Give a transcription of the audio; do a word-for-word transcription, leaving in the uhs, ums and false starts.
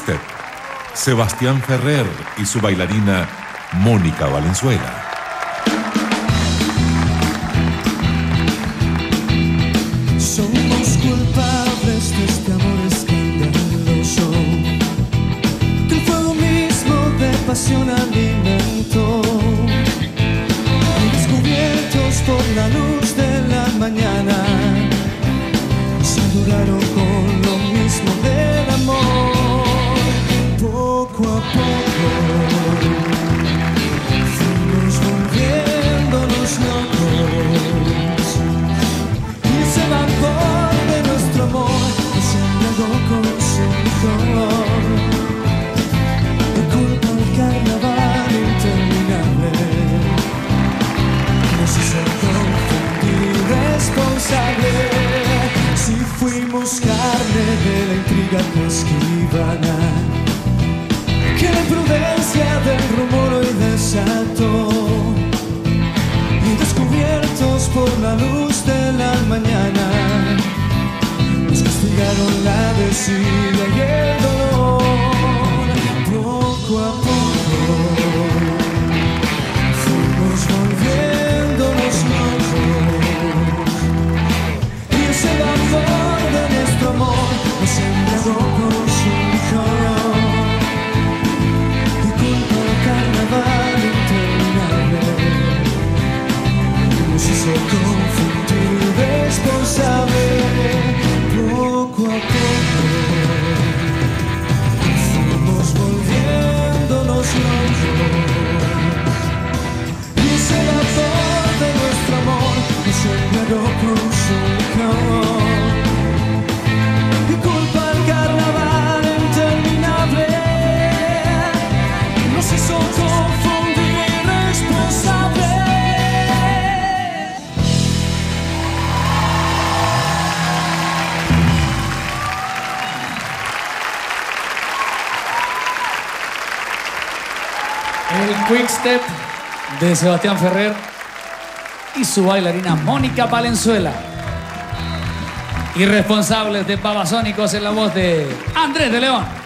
Quickstep, Sebastián Ferrer y su bailarina Mónica Valenzuela. Somos culpables de este amor escandaloso, que el fuego mismo de pasión alimentó, y descubiertos por la luz de la mañana, se adoraron con lo mismo del amor. Poco a poco fuimos volviéndonos locos, y ese vapor de nuestro amor nos embriagó con su licor. De culpa al carnaval interminable nos hizo confundir irresponsable. Si fuimos carne de la intriga que esquivana, que la imprudencia del rumor hoy desató, y descubiertos por la luz de la mañana, nos castigaron la desidia y el dolor. Poco a poco fuimos volviéndonos locos, y ese vapor de nuestro amor nos embriagó con su licor. De culpa al carnaval interminable nos hizo confundir irresponsable. Poco a poco fuimos volviéndonos locos, y ese vapor de nuestro amor nos embriagó con su licor. Y culpa al carnaval interminable nos hizo confundir irresponsable. El Quickstep de Sebastián Ferrer y su bailarina Mónica Valenzuela. Irresponsables de Babasónicos en la voz de Andrés de León.